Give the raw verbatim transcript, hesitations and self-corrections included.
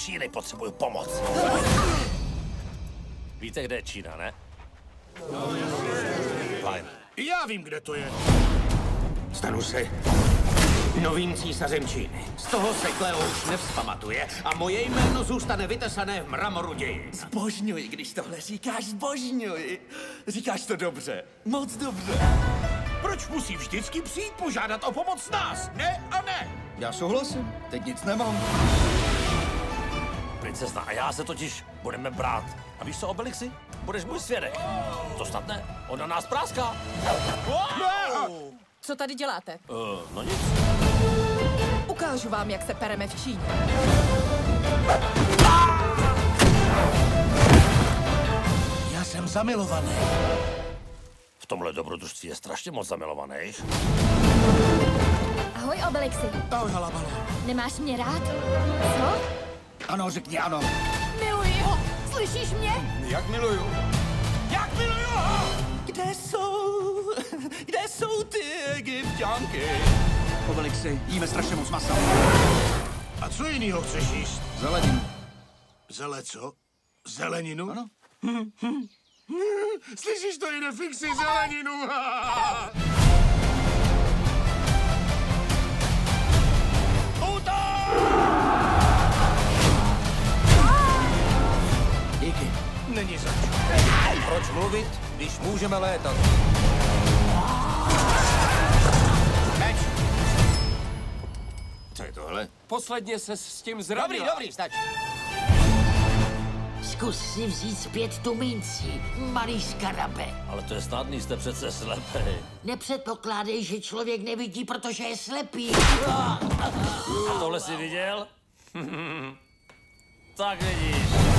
Číny potřebuju pomoc. Víte, kde je Čína, ne? Fajn. Já vím, kde to je. Stanu se novým císařem Číny. Z toho se Kleo už nevzpamatuje a moje jméno zůstane vytesané v mramoru dějin. Zbožňuji, když tohle říkáš, zbožňuji. Říkáš to dobře, moc dobře. Proč musí vždycky přijít požádat o pomoc nás? Ne a ne. Já souhlasím, teď nic nemám. Princezna a já se totiž budeme brát. A víš co, Obelixi? Budeš můj svědek. To snad ne, ona nás práská. Wow! Co tady děláte? Uh, no nic. Ukážu vám, jak se pereme v Číně. Já jsem zamilovaný. V tomhle dobrodružství je strašně moc zamilovaných. Ahoj, Obelixi. Ahoj, halabalo. Nemáš mě rád? Co? Ano, řekni ano. Miluji ho. Slyšíš mě? Jak miluju? Jak miluju ho! Kde jsou, kde jsou ty egypťanky? Obelixi, jíme strašně moc masa. A co jinýho chceš jíst? Zeleninu. Zele co? Zeleninu? Ano. Slyšíš to, jde fixi zeleninu. Díky. Není zač. Proč mluvit, když můžeme létat? Meč. Co je tohle? Posledně se s tím zranila. Dobrý, dobrý, stačí. Zkus si vzít zpět tu minci, malý skarabe. Ale to je snadný, jste přece slepý. Nepředpokládej, že člověk nevidí, protože je slepý. A tohle jsi viděl? Tak vidíš.